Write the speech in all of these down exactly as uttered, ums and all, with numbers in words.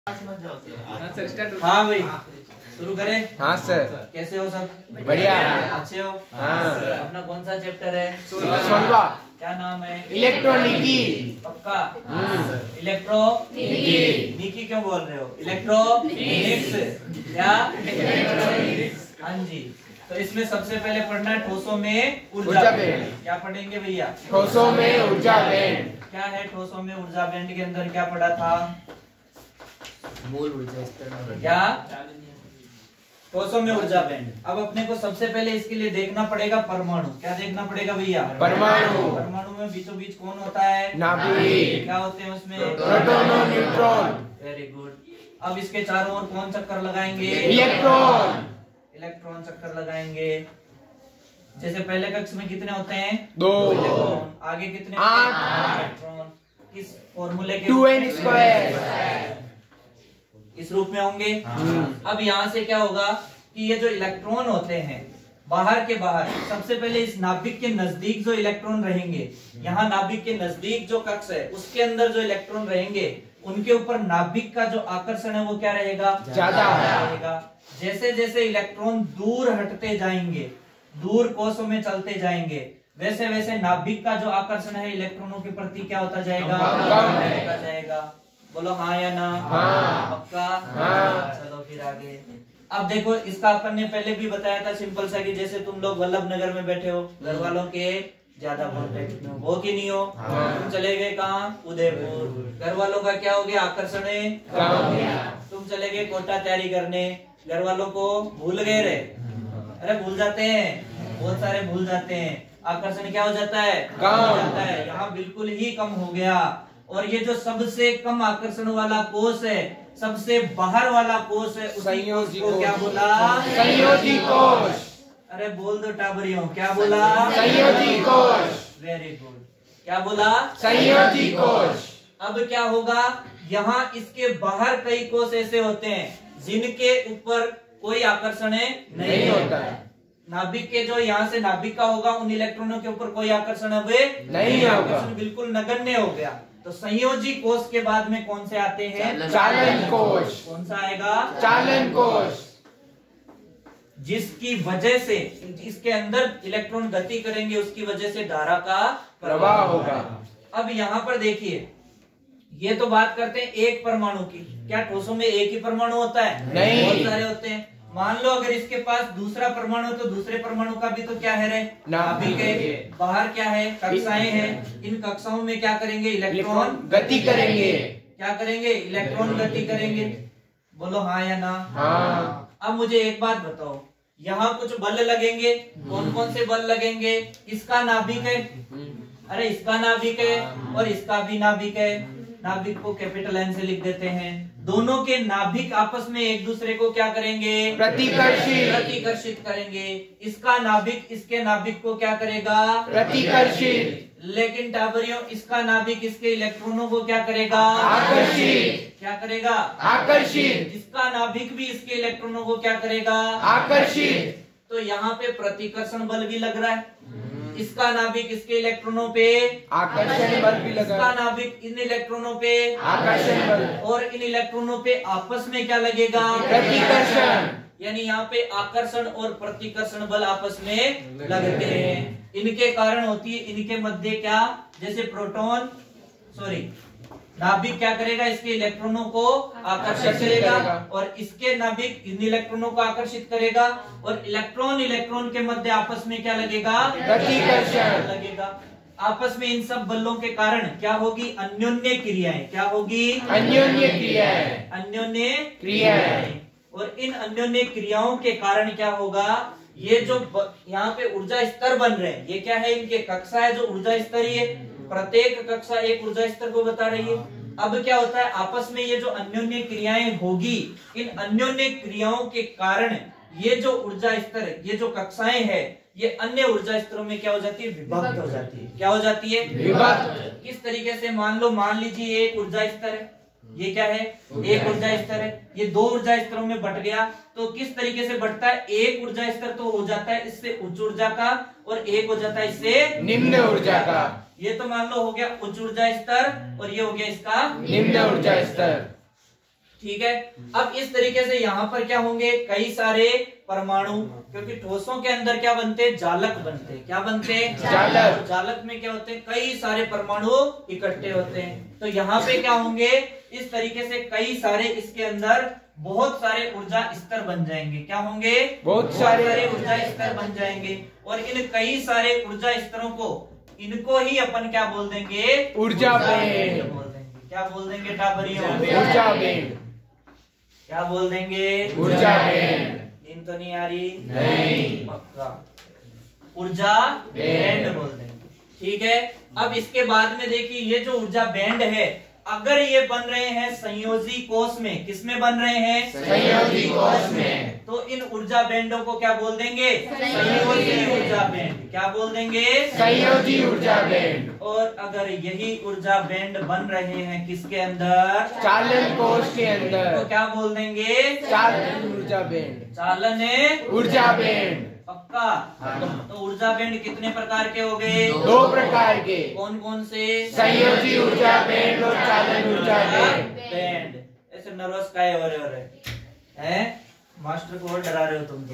हाँ भाई शुरू करें। हाँ सर। कैसे हो सब? बढ़िया। अच्छे हो? हाँ। अपना कौन सा चैप्टर है? सोलवा। क्या नाम है? इलेक्ट्रॉनिकी। पक्का? इलेक्ट्रॉनिकी। निकी क्यों बोल रहे हो? इलेक्ट्रॉनिक्स। क्या? हाँ जी। तो इसमें सबसे पहले पढ़ना है ठोसों में ऊर्जा बैंड। क्या पढ़ेंगे भैया? ठोसों में ऊर्जा बैंड। क्या है ठोसों में ऊर्जा बैंड के अंदर क्या पढ़ा था? मूल ऊर्जा स्तर। क्या? ठोसों में ऊर्जा बैंड। अब अपने को सबसे पहले इसके लिए देखना पड़ेगा परमाणु। क्या देखना पड़ेगा भैया? परमाणु। परमाणु में बीचों बीच कौन होता है? नाभिक। क्या होते हैं उसमें? प्रोटॉन और न्यूट्रॉन। Very good. अब इसके चारों ओर कौन चक्कर लगाएंगे? इलेक्ट्रॉन। इलेक्ट्रॉन चक्कर लगाएंगे। जैसे पहले कक्ष में कितने होते हैं? दो। इलेक्ट्रॉन। आगे कितने? आठ। इलेक्ट्रॉन। किस फॉर्मूले के? Two n square. इस रूप में होंगे। अब यहाँ से क्या होगा कि ये जो इलेक्ट्रॉन होते हैं बाहर के बाहर, सबसे पहले इस नाभिक के नजदीक जो इलेक्ट्रॉन रहेंगे, यहाँ नाभिक के नजदीक जो कक्ष है उसके अंदर जो इलेक्ट्रॉन रहेंगे उनके ऊपर नाभिक का जो आकर्षण है वो क्या रहेगा? ज्यादा रहेगा। जैसे जैसे इलेक्ट्रॉन दूर हटते जाएंगे, दूर कोशों में चलते जाएंगे, वैसे वैसे नाभिक का जो आकर्षण है इलेक्ट्रॉनों के प्रति क्या होता जाएगा? होता जाएगा। बोलो हाँ या ना? हाँ। पक्का? हाँ। चलो फिर आगे। अब देखो इसका अपन ने पहले भी बताया था सिंपल सा कि जैसे तुम लोग वल्लभ नगर में बैठे हो, घर वालों के ज्यादा कॉन्टेक्ट में हो कि नहीं हो? हाँ। तुम चले गए कहाँ? उदयपुर। घर वालों का क्या हो गया? आकर्षण है। तुम चले गए कोटा तैयारी करने, घर वालों को भूल गए रे। अरे भूल जाते हैं, बहुत सारे भूल जाते हैं। आकर्षण क्या हो जाता है? कम हो जाता है। यहाँ बिल्कुल ही कम हो गया। और ये जो सबसे कम आकर्षण वाला कोष है, सबसे बाहर वाला कोष है, उसी कोष को क्या बोला? संयोजी कोष। अरे बोल दो टाबरियों, क्या बोला? संयोजी कोष। Very good. क्या बोला? संयोजी कोष। अब क्या होगा? यहाँ इसके बाहर कई कोष ऐसे होते हैं जिनके ऊपर कोई आकर्षण नहीं होता है। नाभिक के जो यहाँ से नाभिक का होगा उन इलेक्ट्रॉनों के ऊपर कोई आकर्षण अब नहीं, आकर्षण बिल्कुल नगण्य हो गया। तो संयोजी कोष के बाद में कौन से आते हैं? चालन कोष। कौन सा आएगा? चालन कोष। जिसकी वजह से इसके अंदर इलेक्ट्रॉन गति करेंगे, उसकी वजह से धारा का प्रवाह होगा। अब यहाँ पर देखिए, ये तो बात करते हैं एक परमाणु की। क्या ठोसों में एक ही परमाणु होता है? नहीं, बहुत सारे होते हैं। मान लो अगर इसके पास दूसरा परमाणु, तो दूसरे परमाणु का भी तो क्या है रे? नाभिक है। बाहर क्या है? कक्षाएं हैं। इन कक्षाओं में क्या करेंगे? इलेक्ट्रॉन गति करेंगे। क्या करेंगे? इलेक्ट्रॉन गति करेंगे। बोलो हाँ या ना? हाँ। अब मुझे एक बात बताओ, यहाँ कुछ बल लगेंगे। कौन कौन से बल लगेंगे? इसका नाभिक है, अरे इसका नाभिक है और इसका भी नाभिक है। नाभिक को कैपिटल एन से लिख देते हैं। दोनों के नाभिक आपस में एक दूसरे को क्या करेंगे? प्रतिकर्षित। प्रतिकर्षित करेंगे। इसका नाभिक इसके नाभिक को क्या करेगा? प्रतिकर्षित। लेकिन टाबरियों, इसका नाभिक इसके इलेक्ट्रॉनों को क्या करेगा? आकर्षित। क्या करेगा? आकर्षित। इसका नाभिक भी इसके इलेक्ट्रॉनों को क्या करेगा? आकर्षित। तो यहाँ पे प्रतिकर्षण बल भी लग रहा है। इसका नाभिक इसके इलेक्ट्रॉनों पे आकर्षण बल भी लगा। इसका नाभिक इन इलेक्ट्रॉनों पे आकर्षण बल। और इन इलेक्ट्रॉनों पे आपस में क्या लगेगा? प्रतिकर्षण। यानी यहाँ पे आकर्षण और प्रतिकर्षण बल आपस में लगते हैं। इनके कारण होती है, इनके मध्य क्या? जैसे प्रोटॉन सॉरी नाभिक क्या करेगा? इसके इलेक्ट्रॉनों को आकर्षित करेगा और इसके नाभिक इन इलेक्ट्रॉनों को आकर्षित करेगा और इलेक्ट्रॉन इलेक्ट्रॉन के मध्य आपस में क्या लगेगा? प्रतिकर्षण लगेगा। आपस में इन सब बलों के कारण क्या होगी? अन्योन्य क्रियाएं। क्या होगी? अन्योन्य क्रियाएं। अन्योन्य क्रियाएं। और इन अन्योन्य क्रियाओं के कारण क्या होगा? ये जो यहाँ पे ऊर्जा स्तर बन रहे हैं, ये क्या है? इनके कक्षा है जो ऊर्जा स्तर है। प्रत्येक कक्षा एक ऊर्जा स्तर को बता रही है। अब क्या होता है? आपस में ये जो अन्योन्य क्रियाएं होगी, इन अन्योन्य क्रियाओं के कारण ये जो ऊर्जा स्तर, ये जो कक्षाएं हैं, ये अन्य ऊर्जा स्तरों में क्या हो जाती है? विभक्त हो जाती है। क्या हो जाती है? विभक्त। किस तरीके से? मान लो, मान लीजिए एक ऊर्जा स्तर है, ये क्या है? एक ऊर्जा स्तर है। ये दो ऊर्जा स्तरों में बट गया, तो किस तरीके से बढ़ता है? एक ऊर्जा स्तर तो हो जाता है इससे उच्च ऊर्जा का और एक हो जाता है इससे निम्न ऊर्जा का। ये तो मान लो हो गया उच्च ऊर्जा स्तर और ये हो गया इसका निम्न ऊर्जा स्तर। ठीक है। अब इस तरीके से यहाँ पर क्या होंगे, कई सारे परमाणु, क्योंकि ठोसों के अंदर क्या बनते हैं, जालक बनते हैं। क्या बनते हैं, जालक। जालक में क्या होते हैं, कई सारे परमाणु इकट्ठे होते हैं। तो यहाँ पे क्या होंगे, इस तरीके से कई सारे इसके अंदर बहुत सारे ऊर्जा स्तर बन जाएंगे। क्या होंगे, बहुत सारे ऊर्जा स्तर बन जाएंगे। और इन कई सारे ऊर्जा स्तरों को, इनको ही अपन क्या बोल देंगे, ऊर्जा बैंड बोल देंगे। क्या बोल देंगे टाबरियों, ऊर्जा बैंड। क्या बोल देंगे, ऊर्जा बैंड। नींद तो नहीं आ रही, नहीं, पक्का ऊर्जा बैंड बोल देंगे। ठीक है। अब इसके बाद में देखिए, ये जो ऊर्जा बैंड है, अगर ये बन रहे हैं संयोजी कोष में, किसमें बन रहे हैं, संयोजी कोष में, तो इन ऊर्जा बैंडों को क्या बोल देंगे, संयोजी ऊर्जा बैंड। क्या बोल देंगे, संयोजी ऊर्जा बैंड। और अगर यही ऊर्जा बैंड बन रहे हैं किसके अंदर, चालन कोष के तो अंदर, क्या बोल देंगे, चालन ऊर्जा बैंड, चालन ऊर्जा बैंड। पक्का। तो ऊर्जा बैंड कितने प्रकार के हो गए, दो प्रकार के, कौन कौन से, संयोजी ऊर्जा बैंड और चालन ऊर्जा बैंड। बैंड। ऐसे नर्वस काहे हो रहे हो रहे हैं, मास्टर को और डरा रहे हो तुम तो।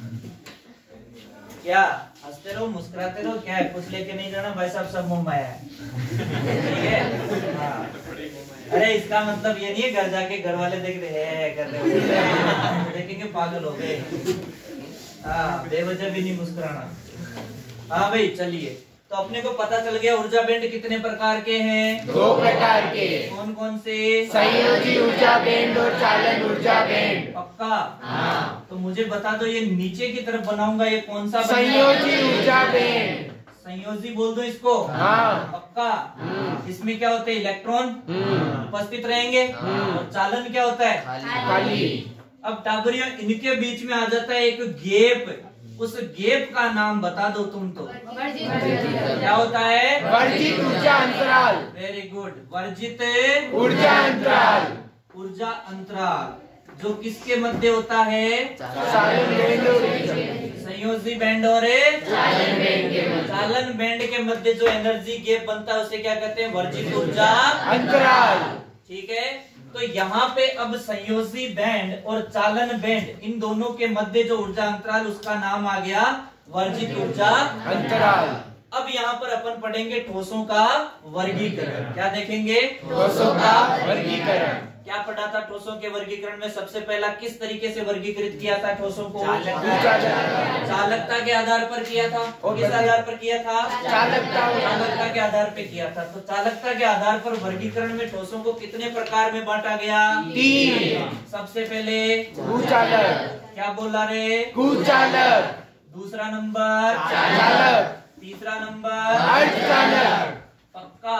क्या हंसते रहो, मुस्कुराते रहो, क्या है, कुछ लेके नहीं जाना भाई साहब, सब मुंह माया है। ठीक है। हाँ। अरे इसका मतलब ये नहीं है घर जाके घर वाले देख रहे हैं कर रहे हो, देखेंगे पागल हो गए। हाँ, बेवजह भी नहीं मुस्कुराना। हाँ भाई चलिए, तो अपने को पता चल गया ऊर्जा बैंड कितने प्रकार के हैं, दो प्रकार के, कौन कौन से, संयोजी ऊर्जा बैंड और चालन ऊर्जा बैंड। पक्का। हाँ। तो मुझे बता दो, ये नीचे की तरफ बनाऊंगा, ये कौन सा बनेगा? संयोजी ऊर्जा बैंड। संयोजी बोल दो इसको। हाँ। पक्का। इसमें क्या होते हैं, इलेक्ट्रॉन उपस्थित रहेंगे। और चालन क्या होता है, खाली। अब टाबरियों, इनके बीच में आ जाता है एक गेप, उस गेप का नाम बता दो तुम तो। क्या होता है, वर्जित ऊर्जा अंतराल। वेरी गुड, वर्जित ऊर्जा अंतराल। ऊर्जा अंतराल, जो किसके मध्य होता है, चालन बैंड और संयोजी बैंड और चालन बैंड के मध्य। चालन बैंड के मध्य जो एनर्जी गेप बनता है उसे क्या कहते हैं, वर्जित ऊर्जा अंतराल। ठीक है। तो यहाँ पे अब संयोजी बैंड और चालन बैंड, इन दोनों के मध्य जो ऊर्जा अंतराल, उसका नाम आ गया वर्जित ऊर्जा अंतराल। अब यहाँ पर अपन पढ़ेंगे ठोसों का वर्गीकरण। क्या देखेंगे, ठोसों का वर्गीकरण। क्या पढ़ा था ठोसों के वर्गीकरण में, सबसे पहला किस तरीके से वर्गीकृत किया था ठोसों को, चालकता के आधार पर किया था। किस आधार पर किया था, चालकता। चालकता के आधार पर किया था। तो चालकता के आधार पर वर्गीकरण में ठोसों को कितने प्रकार में बांटा गया, तीन। सबसे पहले कुचालक। क्या बोला रे, कुचालक। दूसरा नंबर चालक। तीसरा नंबर अर्धचालक। पक्का,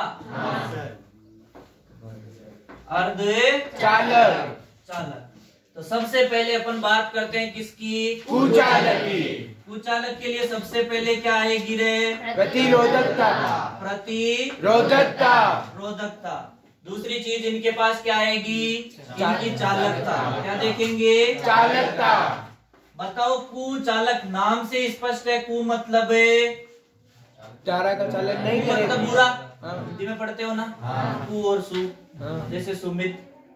अर्ध चालक। चालक। तो सबसे पहले अपन बात करते हैं किसकी, कुचालक की। कुचालक के लिए सबसे पहले क्या आएगी रे, प्रतिरोधकता। प्रतिरोधकता। रोधकता। दूसरी चीज इनके पास क्या आएगी, इनकी चालकता। क्या देखेंगे, चालकता। बताओ, कुचालक नाम से स्पष्ट है, कु मतलब है चारा का चालक नहीं मतलब करेगा। बुरा, हाँ। हिंदी में पढ़ते हो ना, हाँ। कु और सु, हाँ। जैसे सुमित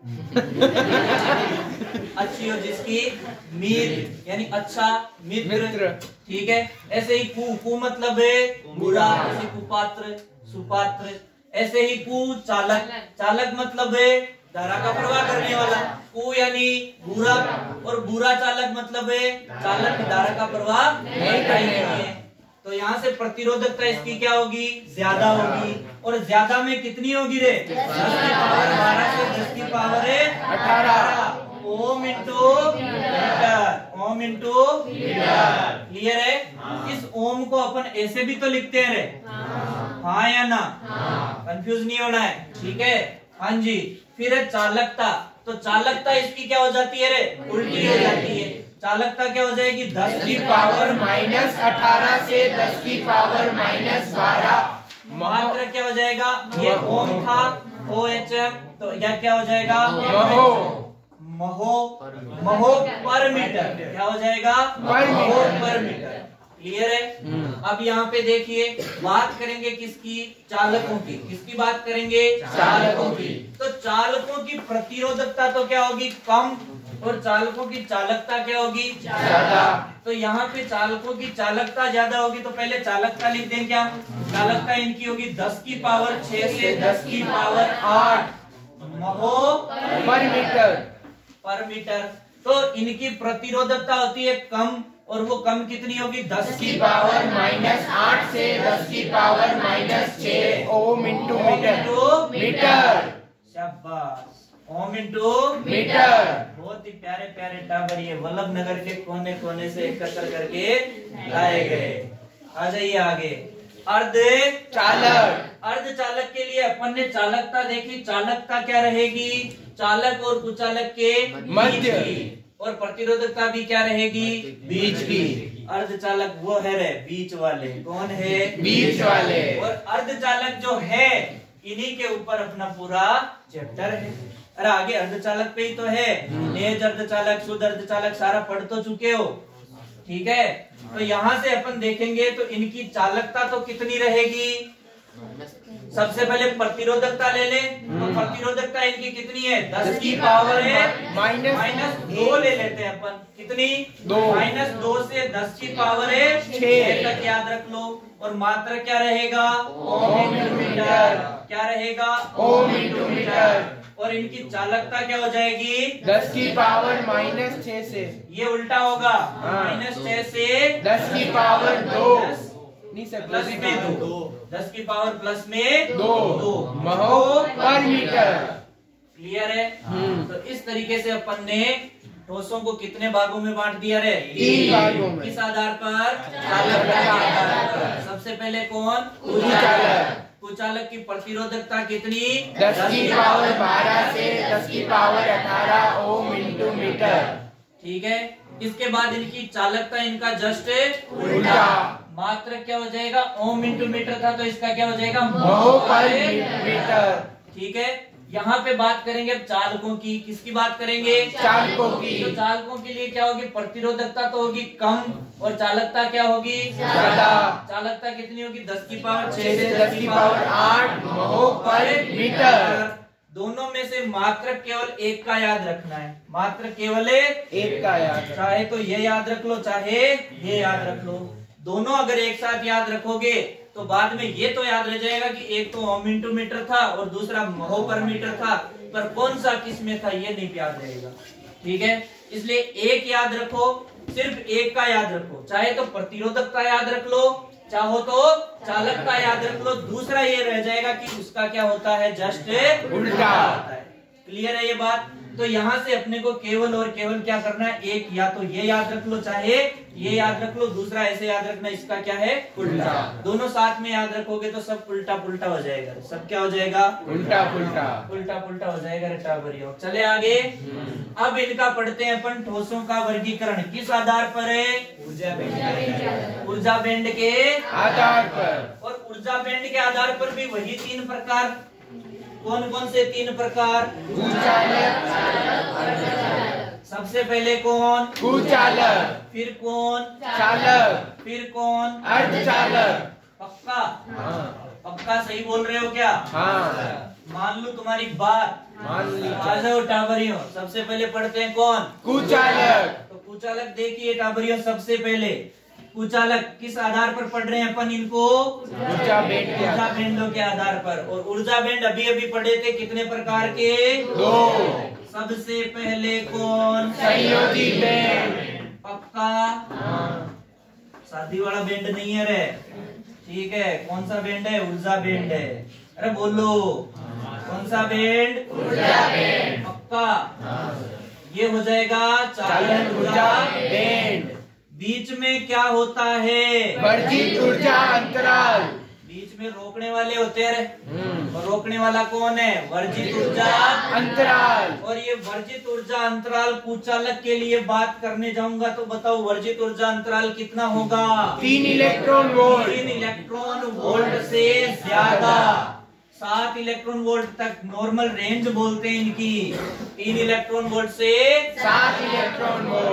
अच्छी हो जिसकी, मीत यानी अच्छा, मित्र, मित्र। ठीक है। ऐसे ही कु, कु मतलब है बुरा, जैसे कुपात्र, सुपात्र। ऐसे ही कु चालक, चालक मतलब है धारा का प्रवाह करने वाला। कु यानी बुरा, और बुरा चालक मतलब है चालक धारा का प्रवाह नहीं करने वाला। तो यहाँ से प्रतिरोधकता इसकी क्या होगी, ज्यादा होगी। और ज्यादा में कितनी होगी रे, दस की पावर बारह से दस की पावर है अठारह। Ohm into metre, ohm into metre. Clear है। इस ओम को अपन ऐसे भी तो लिखते हैं रे, हाँ या ना, कंफ्यूज नहीं होना है, ठीक है। हाँ जी। फिर है चालकता, तो चालकता इसकी क्या हो जाती है रे, उल्टी हो जाती है। चालकता क्या हो जाएगी, दस की पावर माइनस अठारह से दस की पावर माइनस बारह। मात्रा क्या हो जाएगा, ये ओम था, ओ एच एम, तो यह क्या हो जाएगा, महो। महो, महो पर मीटर। क्या हो जाएगा, पर महो मीटर। पर मीटर। क्लियर है? अब यहाँ पे देखिए, बात करेंगे किसकी? चालकों की। किसकी बात करेंगे? चालकों की। तो चालकों की प्रतिरोधकता तो क्या होगी? कम, और चालकों की चालकता क्या होगी? ज्यादा। तो यहाँ पे चालकों की चालकता ज्यादा होगी, तो पहले चालकता लिख दें क्या? चालकता इनकी होगी दस की पावर छह से दस की पावर आठ महो पर मीटर पर मीटर। तो इनकी प्रतिरोधकता होती है कम, और वो कम कितनी होगी? दस की पावर माइनस आठ से दस की पावर माइनस छह ओम इंटू मीटर मीटर। शाबाश, ओम इंटू मीटर। बहुत ही प्यारे प्यारे टावर ये वल्लभ नगर के कोने कोने से एकत्र करके लाए गए। आ जाइए आगे। अर्ध चालक। अर्ध चालक के लिए अपन ने चालकता देखी। चालकता क्या रहेगी? चालक और कुचालक के मध्य की। और प्रतिरोधकता भी क्या रहेगी? बीच की। अर्धचालक वो है रे बीच वाले। कौन है? बीच वाले। और अर्धचालक जो है, इन्हीं के ऊपर अपना पूरा चैप्टर है। अरे आगे अर्धचालक पे ही तो है। तेज अर्धचालक, शुद्ध अर्धचालक सारा पढ़ तो चुके हो, ठीक है? तो यहाँ से अपन देखेंगे तो इनकी चालकता तो कितनी रहेगी? सबसे पहले प्रतिरोधकता ले ले, तो प्रतिरोधकता इनकी कितनी है? दस की पावर है माइनस माइनस दो ले लेते हैं अपन। कितनी? दो। माइनस दो से दस की पावर है छह तक, याद रख लो। और मात्रा क्या रहेगा? Ohm into metre. क्या रहेगा? Ohm into metre. और इनकी चालकता क्या हो जाएगी? दस की पावर माइनस छह से। ये उल्टा होगा। हाँ। माइनस छह से दस की पावर दो। दस नहीं सर, प्लस में दो। दस की पावर प्लस में दो। दो महो पर मीटर। क्लियर है? हम्म। तो इस तरीके से अपन ने ठोसों को कितने भागों में बांट दिया रे? तीन भागों में। किस आधार पर? चालकता के आधार पर। सबसे पहले कौन? कुचालक। कुचालक की प्रतिरोधकता कितनी? दस की पावर बारह से दस की पावर अठारह ओम इंटू मीटर। ठीक है। इसके बाद इनकी चालकता, इनका जस्ट उल्टा। मात्र क्या हो जाएगा? ओम इंटू मीटर था, तो इसका क्या हो जाएगा? महो पर मीटर। ठीक है। यहाँ पे बात करेंगे अब चालकों की। किसकी बात करेंगे? चालकों की। तो चालकों के लिए क्या होगी? प्रतिरोधकता तो होगी कम, और चालकता क्या होगी? ज्यादा। चालकता कितनी होगी? दस की पावर छह से दस की पावर आठ महो पर मीटर। दोनों में से मात्र केवल एक का याद रखना है। मात्र केवल एक का याद। चाहे तो ये याद रख लो, चाहे ये याद रख लो। दोनों अगर एक साथ याद रखोगे तो बाद में ये तो याद रह जाएगा कि एक तो ओम इंटू मीटर था और दूसरा महो पर मीटर था, पर कौन सा किस में था ये नहीं याद रहेगा। ठीक है, इसलिए एक याद रखो, सिर्फ एक का याद रखो। चाहे तो प्रतिरोधकता याद रख लो, चाहो तो चालकता याद रख लो। दूसरा ये रह जाएगा कि उसका क्या होता है? जस्ट उल्टा होता है। क्लियर है ये बात? तो यहाँ से अपने को केवल और केवल क्या करना है? एक या तो ये याद रख लो, चाहे ये याद रख लो, दूसरा ऐसे याद रखना, इसका क्या है? उल्टा। दोनों साथ में याद रखोगे तो सब उल्टा पुल्टा हो जाएगा। सब क्या हो जाएगा? उल्टा पुल्टा। उल्टा पुल्टा हो जाएगा रटा बरियो। चले आगे। अब इनका पढ़ते हैं अपन ठोसों का वर्गीकरण। किस आधार पर है? ऊर्जा बैंड। ऊर्जा बैंड के आधार पर। और ऊर्जा बैंड के आधार पर भी वही तीन प्रकार। कौन कौन से तीन प्रकार? कुचालक। सबसे पहले कौन? कुचालक। फिर कौन? चालक। फिर कौन? अर्धचालक। पक्का? हाँ। पक्का सही बोल रहे हो क्या? हाँ। मान लूं तुम्हारी बात। मान ली। आ जाओ टाबरियों। सबसे पहले पढ़ते हैं कौन? कुचालक। तो कुचालक देखिए टाबरियों, सबसे पहले कुचालक किस आधार पर पढ़ रहे हैं अपन इनको? ऊर्जा बैंड के ऊर्जा आधार। बैंडों के आधार पर। और ऊर्जा बैंड अभी अभी पढ़े थे, कितने प्रकार के? दो। सबसे पहले कौन? संयोजी बैंड। पक्का? हाँ। शादी वाला बैंड नहीं है रे। ठीक है, कौन सा बैंड है? ऊर्जा बैंड है। अरे बोलो, कौन सा बैंड? ऊर्जा बैंड। पक्का? ये हो जाएगा चालन ऊर्जा बैंड। बीच में क्या होता है? वर्जित ऊर्जा अंतराल। बीच में रोकने वाले होते हैं। हम्म। और रोकने वाला कौन है? वर्जित ऊर्जा अंतराल। और ये वर्जित ऊर्जा अंतराल कुचालक के लिए बात करने जाऊंगा तो बताओ वर्जित ऊर्जा अंतराल कितना होगा? तीन इलेक्ट्रॉन वोल्ट। तीन इलेक्ट्रॉन वोल्ट से ज्यादा। सात इलेक्ट्रॉन वोल्ट तक नॉर्मल रेंज बोलते हैं इनकी। तीन इलेक्ट्रॉन वोल्ट से सात इलेक्ट्रॉन वोल्ट।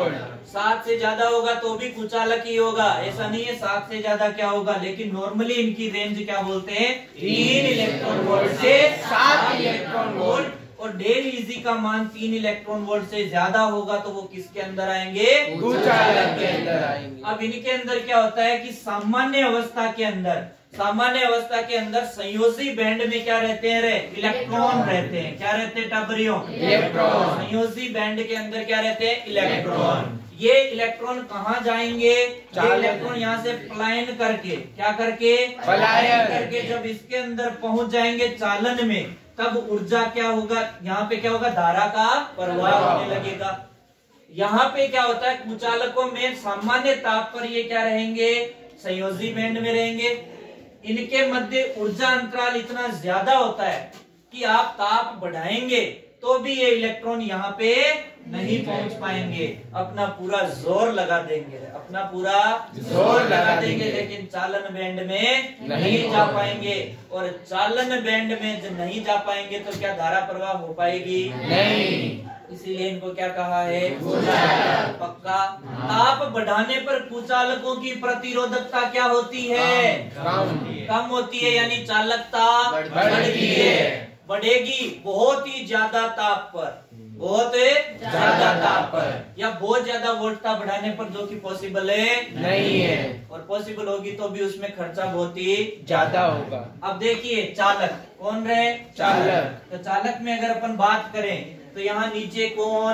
सात से ज्यादा होगा तो भी कुचालक ही होगा, ऐसा नहीं है सात से ज्यादा क्या होगा, लेकिन नॉर्मली इनकी रेंज क्या बोलते हैं, तीन इलेक्ट्रॉन वोल्ट से सात इलेक्ट्रॉन वोल्ट। और डेल इजी का मान तीन इलेक्ट्रॉन वोल्ट से ज्यादा होगा तो वो किसके अंदर आएंगे, कुचालक के अंदर आएंगे। अब इनके अंदर क्या होता है कि सामान्य अवस्था के अंदर सामान्य अवस्था के अंदर संयोजी बैंड में क्या रहते हैं रे, इलेक्ट्रॉन रहते हैं। क्या रहते हैं टाबरियों, इलेक्ट्रॉन। संयोजी बैंड के अंदर क्या रहते हैं, इलेक्ट्रॉन। ये इलेक्ट्रॉन कहाँ जाएंगे, ये इलेक्ट्रॉन यहाँ से पलायन करके, क्या करके, पलायन करके जब इसके अंदर पहुंच जाएंगे चालन में, तब ऊर्जा क्या होगा, यहाँ पे क्या होगा, धारा का प्रवाह होने लगेगा। यहाँ पे क्या होता है, कुचालकों में सामान्य ताप पर ये क्या रहेंगे, संयोजी बैंड में रहेंगे। इनके मध्य ऊर्जा अंतराल इतना ज्यादा होता है कि आप ताप बढ़ाएंगे तो भी ये इलेक्ट्रॉन यहाँ पे नहीं पहुंच पाएंगे, अपना पूरा जोर लगा देंगे, अपना पूरा जोर लगा देंगे, लेकिन चालन बैंड में नहीं जा पाएंगे। और चालन बैंड में जब नहीं जा पाएंगे तो क्या धारा प्रवाह हो पाएगी, नहीं। इसीलिए इनको क्या कहा है, पक्का। ताप बढ़ाने पर कुचालकों की प्रतिरोधकता क्या होती है, कम कम होती है, यानी चालकता बढ़ती है, बढ़ेगी बहुत ही ज्यादा ताप पर, बहुत ज्यादा ताप पर, या बहुत ज्यादा वोल्टता बढ़ाने पर, जो कि पॉसिबल है नहीं है, और पॉसिबल होगी तो भी उसमें खर्चा बहुत ही ज्यादा होगा। अब देखिए चालक कौन रहे, चालक। तो चालक में अगर अपन बात करें तो यहाँ नीचे कौन,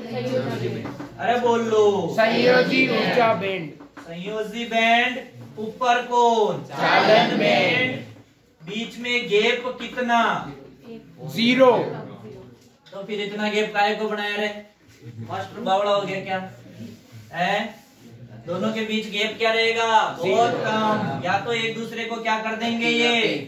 अरे बोल लो, संयोजी ऊर्जा बैंड, संयोजी बैंड। ऊपर कौन, चालन बैंड। बीच में गैप कितना, जीरो। तो फिर इतना गैप काहे को बनाया रे, मास्टर बावड़ा हो गया क्या है, दोनों के बीच गैप क्या रहेगा, बहुत कम। या तो एक दूसरे को क्या कर देंगे, ये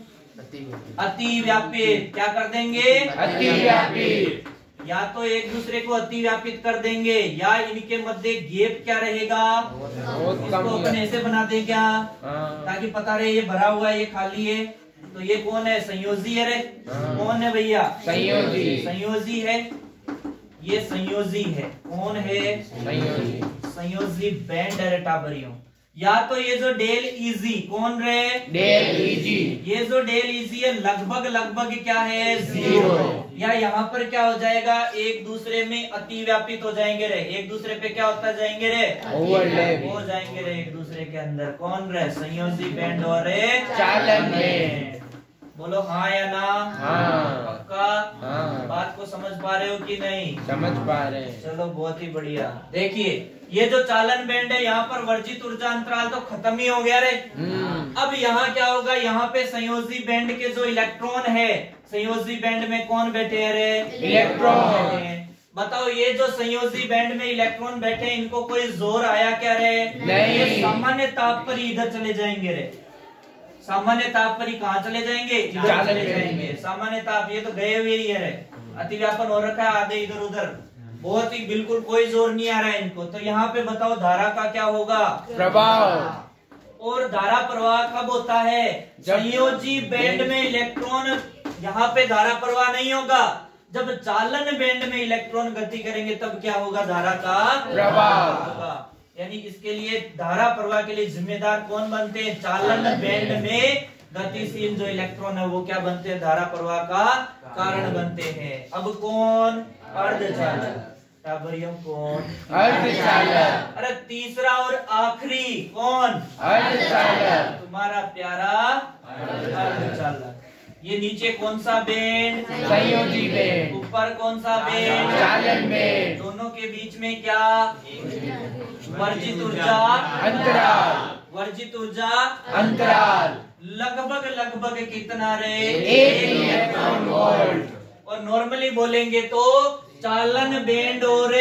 अति व्यापित, क्या कर देंगे, अति व्यापित। या तो एक दूसरे को अति व्यापित कर देंगे, या इनके मध्य गैप क्या रहेगा, बहुत इसको कम अपन है। ऐसे बना दे क्या, हाँ। ताकि पता रहे ये भरा हुआ है ये खाली है। तो ये कौन है, संयोजी है रे, हाँ। कौन है भैया, संयोजी। संयोजी है, ये संयोजी है, कौन है, संयोजी। संयोजी बैंड है रे टाबरियों। या तो ये जो डेल इजी कौन रे, डेल इजी। ये जो डेल इजी है लगभग लगभग क्या है, जीरो। या यहाँ पर क्या हो जाएगा, एक दूसरे में अति व्यापित हो जाएंगे रे, एक दूसरे पे क्या होता जाएंगे रे, ओवरलैप हो जाएंगे रे एक दूसरे के अंदर। कौन रे, संयोजी बैंड और रे चालन बैंड। बोलो हाँ या ना, हाँ। पक्का। हाँ। बात को समझ पा रहे हो कि नहीं, समझ पा रहे हैं। चलो बहुत ही बढ़िया। देखिए ये जो चालन बैंड है, यहाँ पर वर्जित ऊर्जा अंतराल तो खत्म ही हो गया रे। हम्म। अब यहाँ क्या होगा, यहाँ पे संयोजी बैंड के जो इलेक्ट्रॉन है, संयोजी बैंड में कौन बैठे हैं रे, इलेक्ट्रॉन। बताओ ये जो संयोजी बैंड में इलेक्ट्रॉन बैठे हैं, इनको कोई जोर आया क्या रे, नहीं। ये सामान्य ताप पर ही इधर चले जाएंगे रे, सामान्य ताप पर ही कहाँ चले जाएंगे, इधर चालन चले बैंड जाएंगे। में। सामान्य ताप ये तो गए हुए ही है रे, अतिव्यापन हो रखा है, आधे इधर उधर, बहुत ही बिल्कुल कोई जोर नहीं आ रहा है इनको। तो यहाँ पे बताओ धारा का क्या होगा, प्रभाव। और धारा प्रवाह कब होता है, जब संयोजी बैंड में इलेक्ट्रॉन, यहाँ पे धारा प्रवाह नहीं होगा, जब चालन बैंड में इलेक्ट्रॉन गति करेंगे तब क्या होगा, धारा का प्रवाह होगा। यानी इसके लिए धारा प्रवाह के लिए जिम्मेदार कौन बनते हैं, चालन बैंड में गतिशील जो इलेक्ट्रॉन है वो क्या बनते हैं, धारा प्रवाह का कारण बनते हैं। अब कौन, अर्धचालक। टाबरियों कौन, अर्धचालक। अरे तीसरा और आखिरी कौन, अर्धचालक। तुम्हारा प्यारा अर्धचालक। ये नीचे कौन सा बैंड, संयोजी बैंड। ऊपर कौन सा बैंड, चालन बैंड। दोनों के बीच में क्या, वर्जित ऊर्जा अंतराल। वर्जित ऊर्जा अंतराल लगभग लगभग कितना रे, एक इलेक्ट्रॉन वोल्ट। और नॉर्मली बोलेंगे तो चालन बैंड और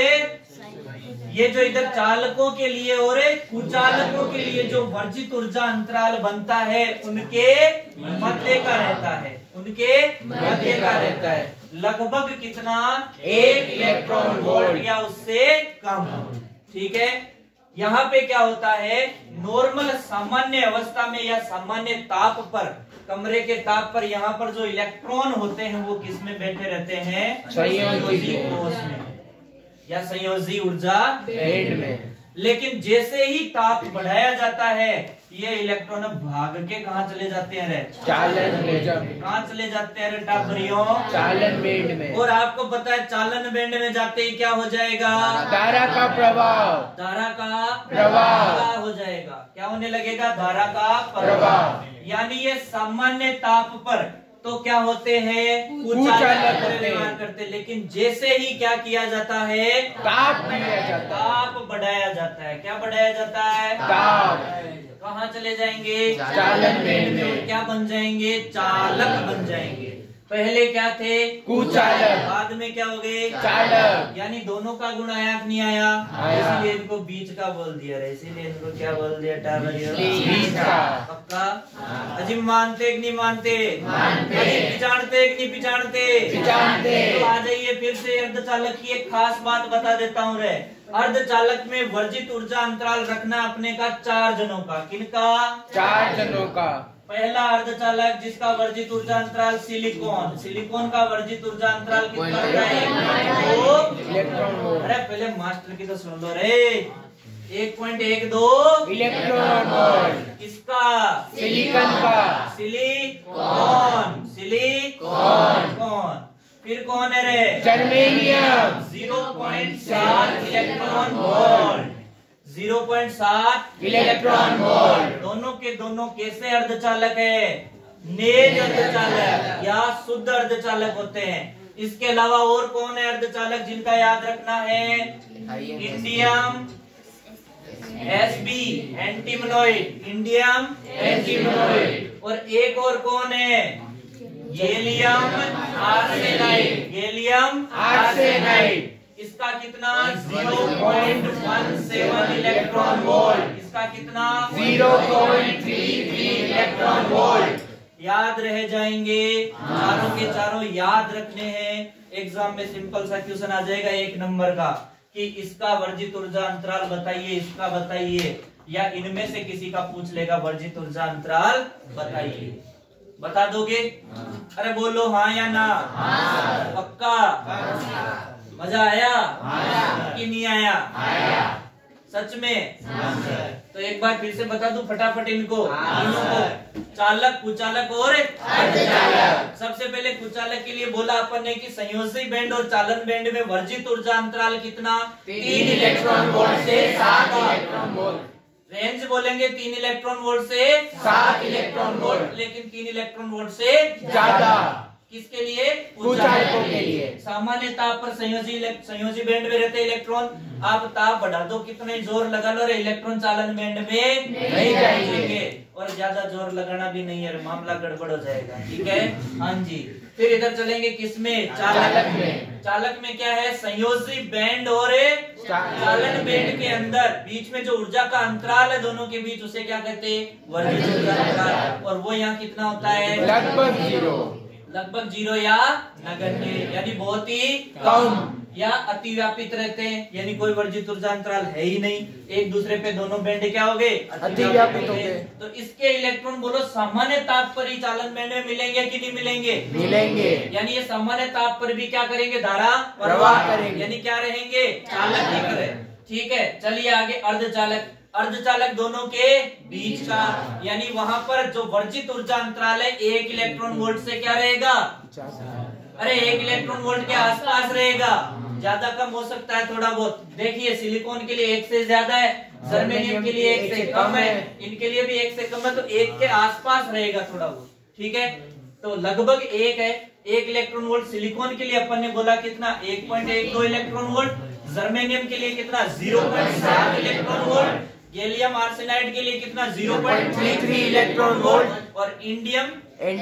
ये जो इधर चालकों के लिए और कुचालकों के लिए जो वर्जित ऊर्जा अंतराल बनता है उनके मध्य का रहता है, उनके मध्य का रहता है लगभग कितना, एक इलेक्ट्रॉन वोल्ट या उससे कम। ठीक है, यहाँ पे क्या होता है, नॉर्मल सामान्य अवस्था में या सामान्य ताप पर, कमरे के ताप पर यहाँ पर जो इलेक्ट्रॉन होते हैं वो किस में बैठे रहते हैं, संयोजी कोष में। या संयोजी ऊर्जा बैंड में। लेकिन जैसे ही ताप बढ़ाया जाता है ये इलेक्ट्रॉन भाग के कहाँ चले जाते हैं रे? चालन में। कहाँ चले जाते हैं रे टाबरियों? चालन बैंड में। और आपको पता है चालन बैंड में जाते ही क्या हो जाएगा? धारा का प्रभाव। धारा का प्रवाह हो जाएगा। क्या होने लगेगा? धारा का प्रवाह। यानी ये सामान्य ताप पर तो क्या होते हैं? कुचालक होते व्यवहार हैं। करते, लेकिन जैसे ही क्या किया जाता है? ताप दिया जाता है। ताप बढ़ाया जाता है। क्या बढ़ाया जाता है? ताप। कहाँ चले जाएंगे? चालन बैंड में। क्या बन जाएंगे? चालक बन जाएंगे। पहले क्या थे? कुचालक। बाद में क्या हो गए? चालक। यानी दोनों का गुण आया कि नहीं आया? आया। इसीलिए इनको बीच का बोल दिया रे, इसीलिए इनको क्या बोल दिया? टाबरियों बीच का। पक्का? अजी मानते कि नहीं मानते? मानते। अजी पिछाड़ते कि नहीं पिछाड़ते? पिछाड़ते। तो आ जाइए फिर से अर्धचालक की एक खास बात बता देता हूँ रे। अर्धचालक में वर्जित ऊर्जा अंतराल रखना अपने का चार जनों का। किनका? चार जनों का। पहला अर्धचालक जिसका वर्जित ऊर्जा अंतराल सिलिकॉन। सिलिकॉन का वर्जित ऊर्जा अंतराल कितना होता है? दो इलेक्ट्रॉन वोल्ट। अरे पहले मास्टर की तो सुन लो रे। एक पॉइंट एक दो इलेक्ट्रॉन वोल्ट। किसका? सिलिकॉन का। सिलिकॉन। सिलिकॉन कौन? फिर कौन है रे? जर्मेनियम। जीरो पॉइंट सात इलेक्ट्रॉन वोल्ट। जीरो पॉइंट सात इलेक्ट्रॉन वोल्ट। दोनों के दोनों कैसे अर्धचालक है? नेज अर्धचालक या शुद्ध अर्धचालक होते हैं। इसके अलावा और कौन है अर्धचालक जिनका याद रखना है? Indium S B antimonide. Indium antimonide. और एक और कौन है? Gallium arsenide. Gallium arsenide. इसका कितना? Zero point one seven electron volt. इसका कितना? Zero point three three electron volt. याद रह जाएंगे। चारों के चारों याद रखने हैं। एग्जाम में सिंपल सा क्वेश्चन आ जाएगा एक नंबर का कि इसका वर्जित ऊर्जा अंतराल बताइए, इसका बताइए, या इनमें से किसी का पूछ लेगा वर्जित ऊर्जा अंतराल बताइए। बता दोगे? अरे बोलो हाँ या ना? पक्का? मजा आया कि नहीं आया? सच में? तो एक बार फिर से बता दूं फटाफट इनको तीनों को। चालक, कुचालक और अर्धचालक। सबसे पहले कुचालक के लिए बोला अपन ने कि संयोजी बैंड और चालन बैंड में वर्जित ऊर्जा अंतराल कितना? तीन इलेक्ट्रॉन वोल्ट से सात इलेक्ट्रॉन वोल्ट। रेंज बोलेंगे तीन इलेक्ट्रॉन वोल्ट से सात इलेक्ट्रॉन वोल्ट। लेकिन तीन इलेक्ट्रॉन वोल्ट से ज्यादा। किसके लिए? कुचालकों के लिए। सामान्य ताप पर संयोजी संयोजी बैंड में रहते इलेक्ट्रॉन। आप ताप बढ़ा दो, कितने जोर लगा लो, इलेक्ट्रॉन चालन बैंड में नहीं जाएंगे। और ज्यादा जोर लगाना भी नहीं है, मामला गड़बड़ हो जाएगा। ठीक है? हाँ जी। फिर इधर चलेंगे किसमें? चालक में। चालक में क्या है? संयोजी बैंड और चालन बैंड के अंदर बीच में जो ऊर्जा का अंतराल है दोनों के बीच, उसे क्या कहते हैं? वर्जित ऊर्जा अंतराल। और वो यहाँ कितना होता है? लगभग जीरो। लगभग जीरो या नगण्य, यानी बहुत ही कम या अतिव्यापित रहते हैं, यानी कोई वर्जित ऊर्जा अंतराल है ही नहीं। एक दूसरे पे दोनों बैंड क्या हो गए? अतिव्यापित हो गए। तो इसके इलेक्ट्रॉन बोलो सामान्य ताप पर ही चालन बैंड में मिलेंगे कि नहीं मिलेंगे? मिलेंगे। यानी ये सामान्य ताप पर भी क्या करेंगे? धारा प्रवाह करेंगे। यानी क्या रहेंगे? चालक ही करें। ठीक है, चलिए आगे। अर्धचालक। अर्धचालक दोनों के बीच का, यानी वहां पर जो वर्जित ऊर्जा अंतराल है एक इलेक्ट्रॉन वोल्ट से क्या रहेगा? अरे एक इलेक्ट्रॉन वोल्ट के आसपास रहेगा। ज्यादा कम हो सकता है थोड़ा बहुत। देखिए सिलिकॉन के लिए एक से ज्यादा है, जर्मेनियम के लिए एक से कम है, इनके लिए भी एक से कम है, तो एक के आसपास रहेगा थोड़ा बहुत। ठीक है, तो लगभग एक है। एक इलेक्ट्रॉन वोल्ट सिलिकॉन के लिए अपन ने बोला कितना? एक पॉइंट एक दो इलेक्ट्रॉन वोल्ट। जर्मेनियम के लिए कितना? जीरो पॉइंट सात इलेक्ट्रॉन वोल्ट। गैलियम आर्सेनाइड के लिए कितना? Zero point three three electron volt. और इंडियम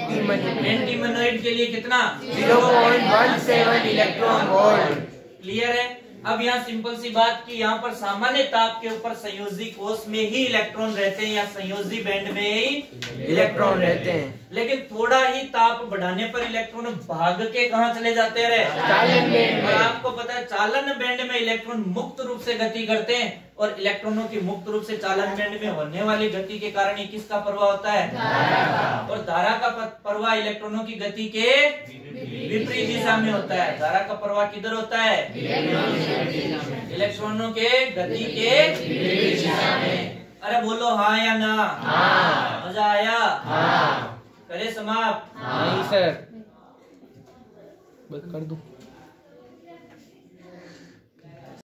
एंटीमोनोइड के लिए कितना? Zero point one seven electron volt. Clear है? अब यहाँ सिंपल सी बात की यहाँ पर सामान्य ताप के ऊपर संयोजी कोष में ही इलेक्ट्रॉन रहते हैं या संयोजी बैंड में ही इलेक्ट्रॉन रहते हैं। लेकिन थोड़ा ही ताप बढ़ाने पर इलेक्ट्रॉन भाग के कहाँ चले जाते हैं? चालन बैंड में। और आपको पता है चालन बैंड में इलेक्ट्रॉन मुक्त रूप से गति करते हैं, और इलेक्ट्रॉनों की मुक्त रूप से चालन बैंड में होने वाली गति के कारण ही किसका प्रवाह होता है? और धारा का प्रवाह इलेक्ट्रॉनों की गति के विपरीत दिशा में होता है। धारा का प्रवाह किधर होता है? इलेक्ट्रॉनों के गति के विपरीत दिशा में। अरे बोलो हाँ या ना? हाँ। मजा आया? हाँ। करे समाप्त? नहीं सर, बस कर दूं।